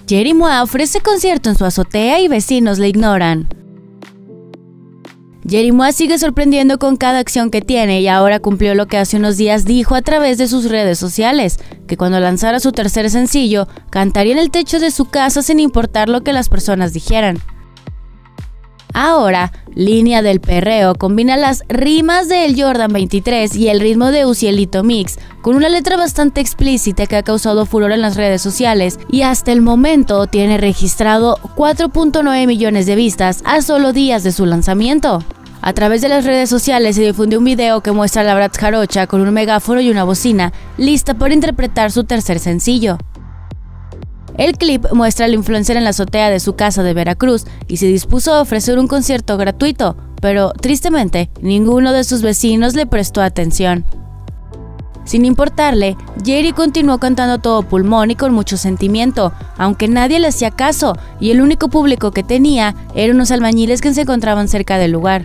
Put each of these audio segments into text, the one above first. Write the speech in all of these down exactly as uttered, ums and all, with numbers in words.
Jerimois ofrece concierto en su azotea y vecinos le ignoran. Jerimois sigue sorprendiendo con cada acción que tiene y ahora cumplió lo que hace unos días dijo a través de sus redes sociales, que cuando lanzara su tercer sencillo, cantaría en el techo de su casa sin importar lo que las personas dijeran. Ahora, Línea del Perreo combina las rimas de El Jordan veintitrés y el ritmo de Ucielito Mix con una letra bastante explícita que ha causado furor en las redes sociales y hasta el momento tiene registrado cuatro punto nueve millones de vistas a solo días de su lanzamiento. A través de las redes sociales se difundió un video que muestra a la Bratz jarocha con un megáfono y una bocina, lista para interpretar su tercer sencillo. El clip muestra al influencer en la azotea de su casa de Veracruz y se dispuso a ofrecer un concierto gratuito, pero tristemente ninguno de sus vecinos le prestó atención. Sin importarle, Jerry continuó cantando a todo pulmón y con mucho sentimiento, aunque nadie le hacía caso y el único público que tenía eran unos albañiles que se encontraban cerca del lugar.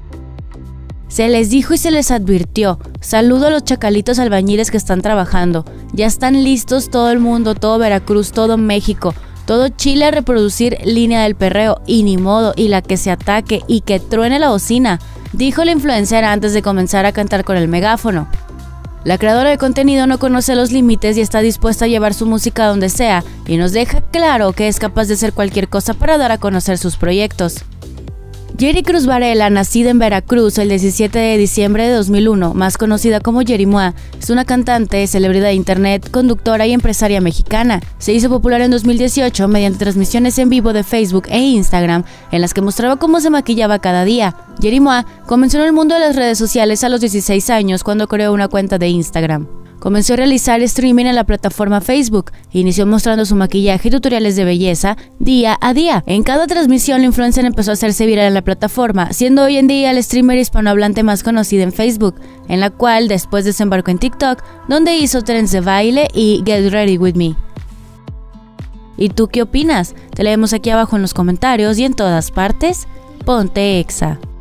Se les dijo y se les advirtió: saludo a los chacalitos albañiles que están trabajando, ya están listos todo el mundo, todo Veracruz, todo México, todo Chile a reproducir Línea del Perreo y ni modo, y la que se ataque y que truene la bocina, dijo la influencer antes de comenzar a cantar con el megáfono. La creadora de contenido no conoce los límites y está dispuesta a llevar su música a donde sea y nos deja claro que es capaz de hacer cualquier cosa para dar a conocer sus proyectos. Jeri Cruz Varela, nacida en Veracruz el diecisiete de diciembre de dos mil uno, más conocida como Jerimois, es una cantante, celebridad de internet, conductora y empresaria mexicana. Se hizo popular en dos mil dieciocho mediante transmisiones en vivo de Facebook e Instagram, en las que mostraba cómo se maquillaba cada día. Jerimois comenzó en el mundo de las redes sociales a los dieciséis años cuando creó una cuenta de Instagram. Comenzó a realizar streaming en la plataforma Facebook. Inició mostrando su maquillaje y tutoriales de belleza día a día. En cada transmisión, la influencer empezó a hacerse viral en la plataforma, siendo hoy en día el streamer hispanohablante más conocido en Facebook, en la cual después desembarcó en TikTok, donde hizo trends de baile y Get Ready With Me. ¿Y tú qué opinas? Te leemos aquí abajo en los comentarios y en todas partes. Ponte Exa.